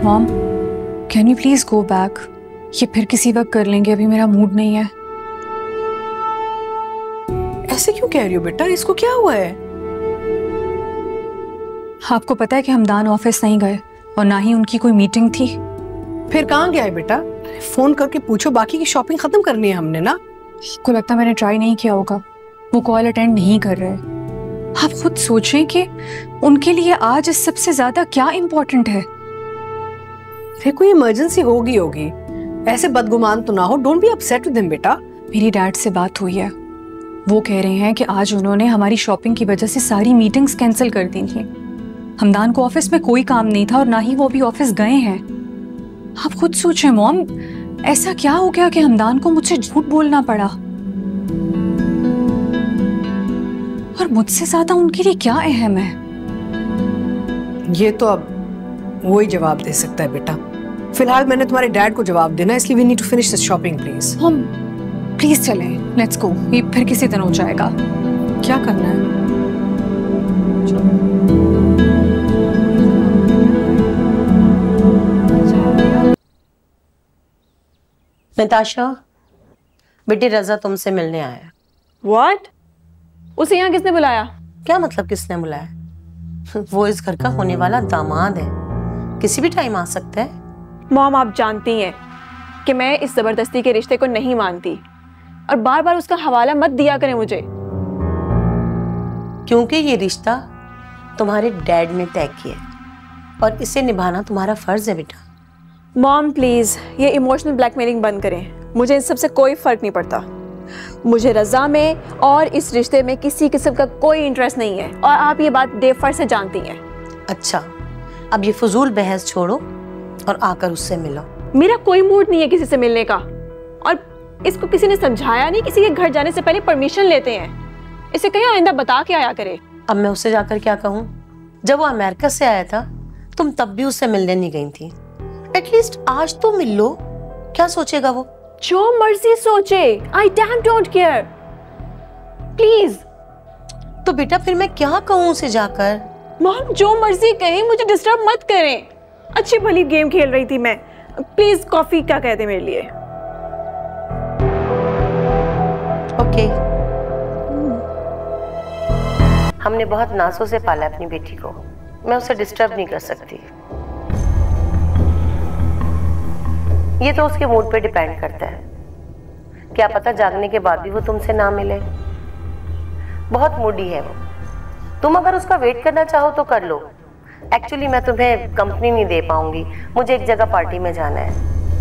Mom, can you please go back? ये फिर किसी वक्त कर लेंगे, अभी मेरा मूड नहीं है। ऐसे क्यों कह रही हो बेटा, इसको क्या हुआ है? आपको पता है कि हमदान ऑफिस नहीं गए और ना ही उनकी कोई मीटिंग थी। फिर कहाँ गया है बेटा? फोन करके पूछो, बाकी की शॉपिंग खत्म करनी है हमने ना। को लगता है मैंने ट्राई नहीं किया होगा, वो कॉल अटेंड नहीं कर रहे। आप खुद सोचें कि उनके लिए आज इस सबसे ज्यादा क्या इम्पोर्टेंट है। फिर कोई इमरजेंसी होगी। ऐसे बदगुमान तो ना हो। Don't be upset with him बेटा। मेरी डैड से बात हुई है, वो कह रहे हैं कि आज उन्होंने हमारी शॉपिंग की वजह से सारी मीटिंग्स कैंसिल कर दी थी। हमदान को ऑफिस में कोई काम नहीं था और ना ही वो भी ऑफिस गए हैं। आप खुद सोचें मॉम, ऐसा क्या हो गया कि हमदान को मुझसे झूठ बोलना पड़ा? और मुझसे ज्यादा उनके लिए क्या अहम है? ये तो अब वो ही जवाब दे सकता है बेटा। फिलहाल मैंने तुम्हारे डैड को जवाब देना, इसलिए we need to finish this shopping please. हम प्लीज चलें, लेट्स गो। ये फिर किसी दिन हो जाएगा। क्या करना है? नताशा, बेटी रजा तुमसे मिलने आया। What? उसे यहाँ किसने बुलाया? क्या मतलब किसने बुलाया? वो इस घर का होने वाला दामाद है, किसी भी टाइम आ सकता है। मॉम, आप जानती हैं कि मैं इस जबरदस्ती के रिश्ते को नहीं मानती, और बार बार उसका हवाला मत दिया करें मुझे। क्योंकि ये रिश्ता तुम्हारे डैड ने तय किया है और इसे निभाना तुम्हारा फर्ज है बेटा। मॉम प्लीज, ये इमोशनल ब्लैकमेलिंग बंद करें। मुझे इन सब से कोई फर्क नहीं पड़ता। मुझे रजा में और इस रिश्ते में किसी किस्म का कोई इंटरेस्ट नहीं है, और आप ये बात देफर से जानती हैं। अच्छा, अब ये फजूल बहस छोड़ो और आकर उससे मिलो। मेरा कोई मूड नहीं है किसी से मिलने का, और इसको किसी ने समझाया नहीं। किसी के घर जाने से पहले परमिशन लेते हैं। इसे कहीं आइंदा बता के आया करे। अब मैं उससे जाकर क्या कहूँ? जब वो अमेरिका से आया था तुम तब भी उससे मिलने नहीं गई थी। एटलीस्ट आज तो मिल लो, क्या सोचेगा वो? जो मर्जी सोचे, I damn don't care. Please. तो बेटा फिर मैं क्या कहूँ उसे जाकर? मॉम, जो मर्जी कहें, मुझे डिस्टर्ब मत करें। अच्छी भली गेम खेल रही थी मैं। प्लीज कॉफी क्या कहते मेरे लिए? ओके। हमने बहुत नाजों से पाला अपनी बेटी को, मैं उसे डिस्टर्ब नहीं कर सकती। ये तो उसके मूड पे डिपेंड करता है। क्या पता जागने के बाद भी वो तुमसे ना मिले। बहुत मूडी है वो। तुम अगर उसका वेट करना चाहो तो कर लो। एक्चुअली मैं तुम्हें कंपनी नहीं दे पाऊंगी, मुझे एक जगह पार्टी में जाना है।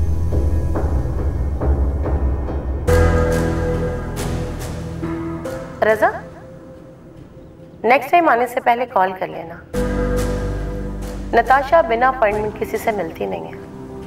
रजा, नेक्स्ट टाइम आने से पहले कॉल कर लेना। नताशा बिना अपॉइंटमेंट किसी से मिलती नहीं है।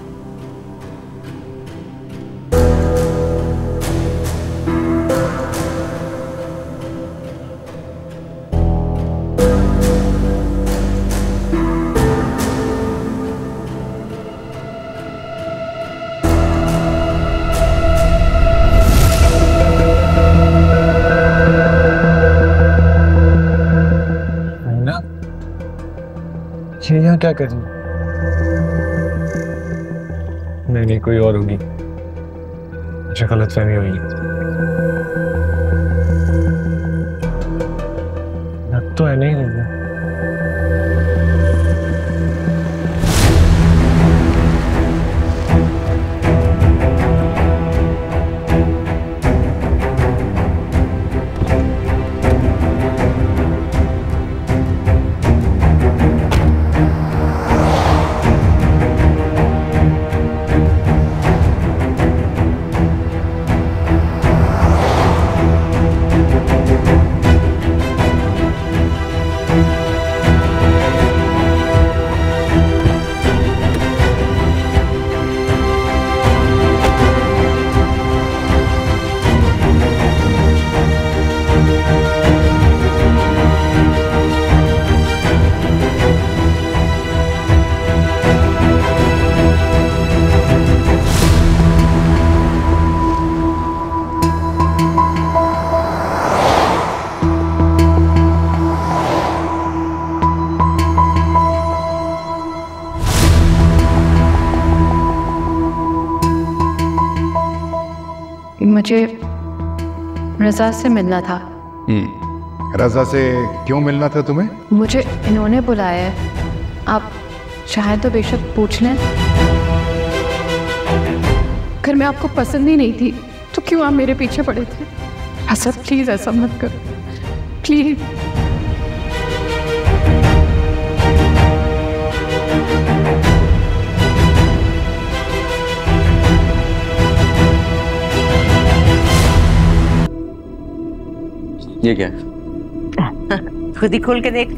ये यहाँ क्या कर रही? नहीं, कोई और होगी। अच्छा, गलतफहमी हुई। लग तो है नहीं रही। मुझे रज़ा से मिलना था। रज़ा से क्यों मिलना था तुम्हें? मुझे इन्होंने बुलाया है, आप चाहें तो बेशक पूछ लें। अगर मैं आपको पसंद ही नहीं थी तो क्यों आप मेरे पीछे पड़े थे? असद प्लीज ऐसा मत करो, प्लीज। ये क्या? खुद ही खोल के देख।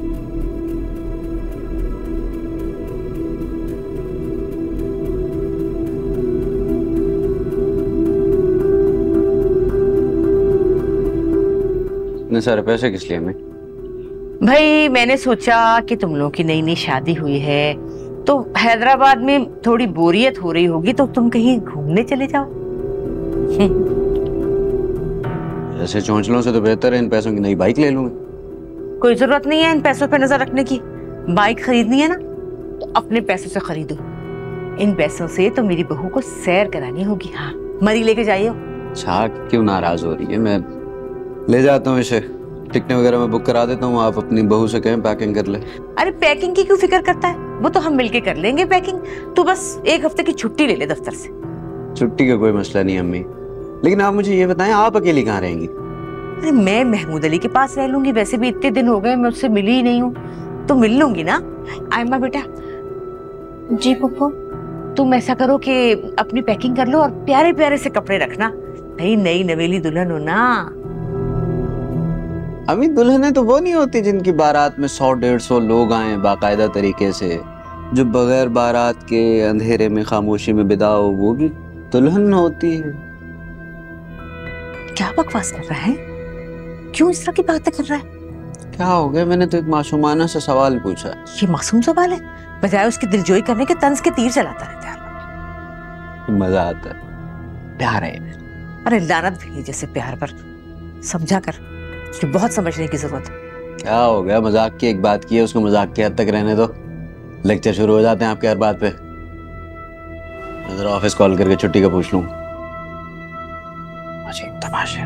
इतने सारे पैसे किस लिए हमें? भाई मैंने सोचा कि तुम लोगों की नई नई शादी हुई है तो हैदराबाद में थोड़ी बोरियत हो रही होगी तो तुम कहीं घूमने चले जाओ। ऐसे चौंचलों से तो बेहतर है इन पैसों की नई बाइक ले लूंगा। कोई जरूरत नहीं है इन पैसों पे नजर रखने की। बाइक खरीदनी है ना तो अपने पैसों से खरीदो। इन पैसों से तो मेरी बहू को सैर करानी होगी। हाँ, मरी लेके जाइए। अच्छा क्यों नाराज हो रही है? मैं ले जाता हूँ इसे, टिकटें वगैरह मैं बुक करा देता हूँ, आप अपनी बहू से कहें पैकिंग कर ले। अरे पैकिंग की क्यों फिक्र करता है, वो तो हम मिलके कर लेंगे पैकिंग। तू बस 1 हफ्ते की छुट्टी ले ले दफ्तर से। छुट्टी का कोई मसला नहीं अम्मी, लेकिन आप मुझे ये बताएं आप अकेली कहाँ रहेंगी? अरे मैं महमूद अली के पास रह लूंगी, वैसे भी इतने दिन हो गए मैं उससे मिली ही नहीं हूँ तो मिल लूंगी ना। आयमा बेटा। जी पप्पू। तुम ऐसा करो कि अपनी पैकिंग कर लो और प्यारे प्यारे से कपड़े रखना, भाई नई नवेली दुल्हन हो ना। अभी दुल्हनें तो वो नहीं होती जिनकी बारात में 100-150 लोग आए बाकायदा तरीके से, जो बगैर बारात के अंधेरे में खामोशी में विदा हो, वो भी दुल्हन होती है। क्या बकवास कर रहा है, क्यों इस तरह की बातें कर रहा है? क्या हो गया? मैंने तो एक मासूमाना सा सवाल पूछा। ये मासूम सवाल है? बजाय उसकी दिलजोई करने के तंज के तीर चलाता रहता है। मजा आता है, प्यार है। अरे लानत भी जैसे प्यार पर, समझा कर, बहुत समझने की जरूरत है। क्या हो गया? मजाक की एक बात की है, उसको मजाक की हद तक रहने दो। लेक्चर शुरू हो जाते हैं आपके हर बात पे। मैं जरा ऑफिस कॉल करके छुट्टी का पूछ लूं। अजीब तमाशा।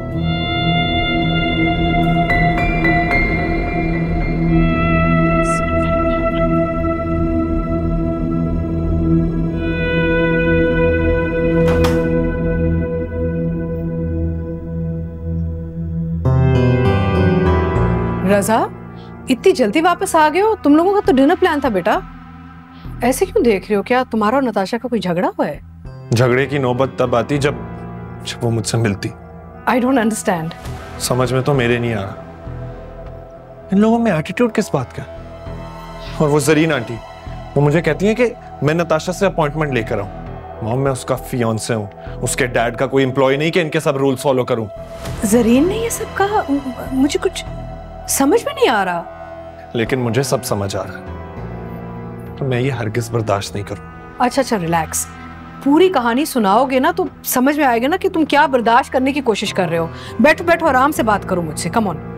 रज़ा, इतनी जल्दी वापस आ गए हो? तुम लोगों का तो डिनर प्लान था बेटा। ऐसे क्यों देख रहे हो? क्या तुम्हारा और नताशा का कोई झगड़ा हुआ है? झगड़े की नौबत तब आती जब वो मुझसे मिलती। I don't understand. समझ में तो मेरे नहीं आ रहा, इन लोगों में एटीट्यूड किस बात का? और वो जरीन आंटी, वो मुझे कहती है कि मैं नताशा से अपॉइंटमेंट लेकर आऊं। मॉम, मैं उसका फियांसे हूं, उसके डैड का कोई एम्प्लॉय नहीं कि इनके सब रूल्स फॉलो करूं। जरीन ने ये सब कहा? मुझे कुछ समझ में नहीं आ रहा। लेकिन मुझे सब समझ आ रहा है, तो मैं ये हरगिज बर्दाश्त नहीं करूं। अच्छा रिलैक्स। पूरी कहानी सुनाओगे ना तो समझ में आएगा ना कि तुम क्या बर्दाश्त करने की कोशिश कर रहे हो। बैठो बैठो, आराम से बात करो मुझसे। Come on.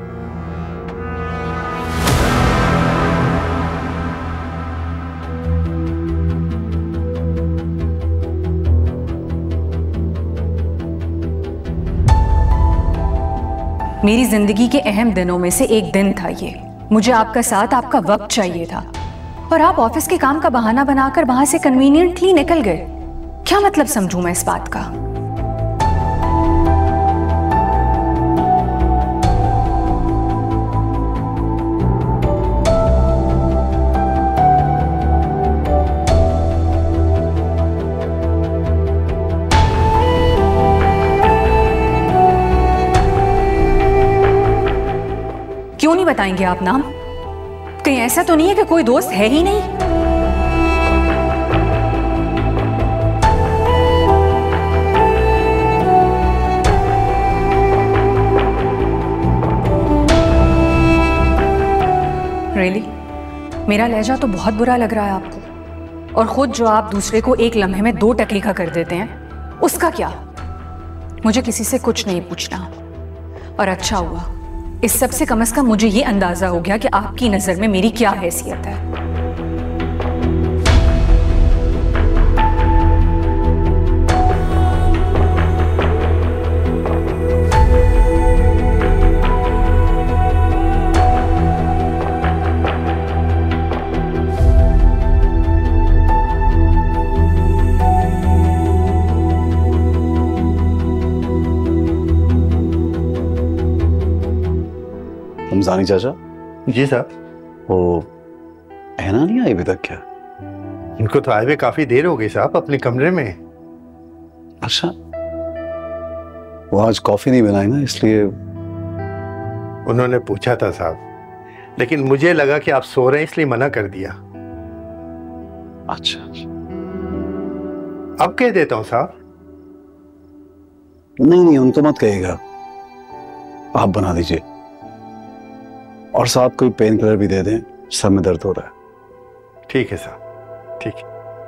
मेरी जिंदगी के अहम दिनों में से एक दिन था ये। मुझे आपका साथ, आपका वक्त चाहिए था, और आप ऑफिस के काम का बहाना बनाकर वहां से कन्वीनियंटली निकल गए। क्या मतलब समझूं मैं इस बात का? क्यों नहीं बताएंगे आप नाम? कहीं ऐसा तो नहीं है कि कोई दोस्त है ही नहीं? रियली? मेरा लहजा तो बहुत बुरा लग रहा है आपको, और खुद जो आप दूसरे को एक लम्हे में 2 टकली का कर देते हैं, उसका क्या? मुझे किसी से कुछ नहीं पूछना, और अच्छा हुआ। इस सब से कम से कम मुझे ये अंदाजा हो गया कि आपकी नजर में मेरी क्या हैसियत है। रमजानी चाचा। जी साहब। वो ऐना नहीं आई अभी तक क्या? इनको तो आए हुए काफी देर हो गई साहब, अपने कमरे में। अच्छा, वो आज कॉफी नहीं बनाई ना, इसलिए। उन्होंने पूछा था साहब, लेकिन मुझे लगा कि आप सो रहे हैं इसलिए मना कर दिया। अच्छा, अब कह देता हूँ साहब। नहीं, उनको मत कहिएगा, आप बना दीजिए। और साहब कोई पेन किलर भी दे दें, सर में दर्द हो रहा है। ठीक है साहब, ठीक है।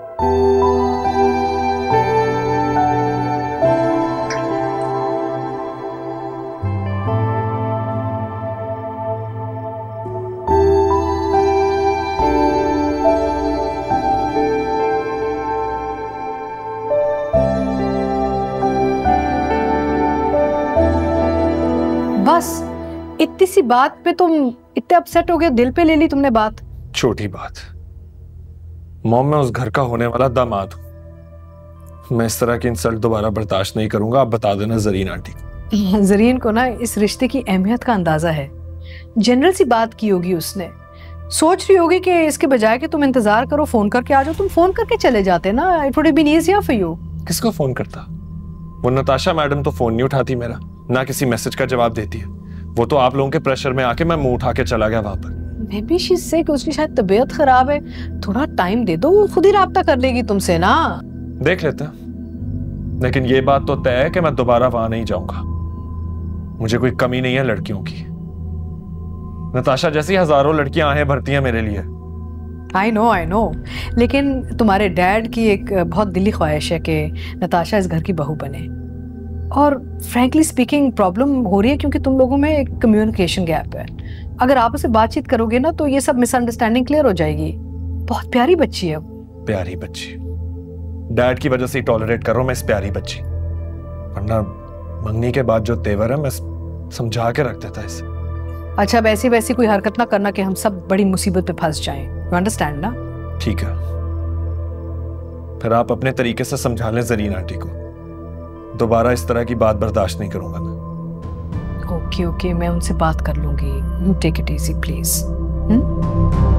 बस इतनी सी बात पे तुम इतने अपसेट हो गए, दिल पे ले ली तुमने बात। छोटी बात मॉम, मैं उस घर का होने वाला दामाद हूं। मैं इस तरह की इंसल्ट दोबारा बर्दाश्त नहीं करूंगा। आप बता देना जरीन आंटी को। जरीन को ना इस रिश्ते की अहमियत का अंदाजा है। जनरल सी बात की होगी उसने, सोच रही होगी कि इसके बजाय कि तुम इंतजार करो, फोन करके आ जाओ, तुम फोन करके चले जाते ना। It would have been easier for you. किसको फोन करता? वो नताशा मैडम तो फोन नहीं उठाती मेरा, ना किसी मैसेज का जवाब देती है। वो तो आप लोगों के प्रेशर में आके मैं मुंह उठा के चला गया वहां पर। मे बी शी से कि उसकी शायद तबीयत खराब है, थोड़ा टाइम दे दो, वो खुद ही राब्ता कर लेगी तुमसे ना। देख लेते हैं, लेकिन ये बात तो तय है कि मैं दोबारा वहां नहीं जाऊंगा। मुझे कोई कमी नहीं है लड़कियों की। नताशा जैसी हजारों लड़कियां आहें भरती हैं मेरे लिए। आई नो, लेकिन तुम्हारे डैड की एक बहुत दिली ख्वाहिश है कि नताशा इस घर की बहू बने। और फ्रैंकली स्पीकिंग प्रॉब्लम हो रही है क्योंकि तुम लोगों में एक कम्युनिकेशन गैप है। अगर आपस में बातचीत करोगे ना तो ये सब मिसअंडरस्टैंडिंग क्लियर हो जाएगी। बहुत प्यारी बच्ची है। प्यारी बच्ची? डैड की वजह से ही टॉलरेट कर रहा हूं मैं इस प्यारी बच्ची, वरना मंगनी के बाद जो तेवर है मैं समझा के रख देता इसे। अच्छा, वैसी वैसी कोई हरकत ना करना कि हम सब बड़ी मुसीबत पे फंस जाएं। यू अंडरस्टैंड ना? ठीक है, फिर आप अपने तरीके से समझा लें जरीन आंटी को। दोबारा इस तरह की बात बर्दाश्त नहीं करूंगा मैं। ओके, मैं उनसे बात कर लूंगी। You take it easy please.